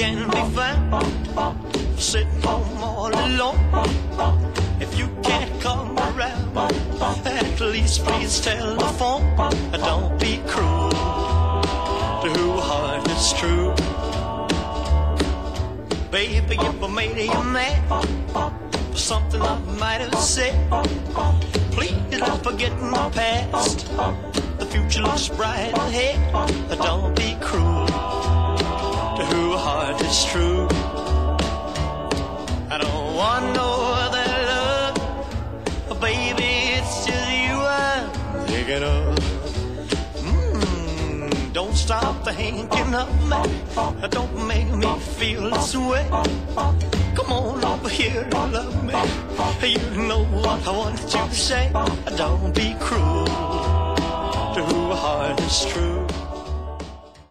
can be found sitting home all alone. If you can't come around, at least please telephone. Don't be cruel to whose heart is true. Baby, if I made you mad for something I might have said, please don't forget my past. The future looks bright ahead. Don't be cruel to whose heart is true. I don't want no other love, baby, it's just you I'm thinking of. Don't stop thinking of me, don't make me feel this way. Come on over here and love me, you know what I want you to say. Don't be cruel to whose heart is true.